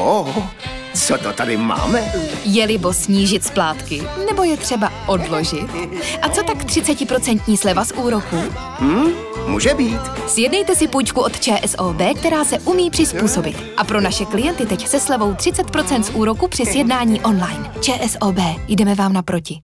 Co to tady máme? Je libo snížit splátky, nebo je třeba odložit? A co tak 30% sleva z úroku? Může být. Sjednejte si půjčku od ČSOB, která se umí přizpůsobit. A pro naše klienty teď se slevou 30% z úroku při sjednání online. ČSOB, jdeme vám naproti.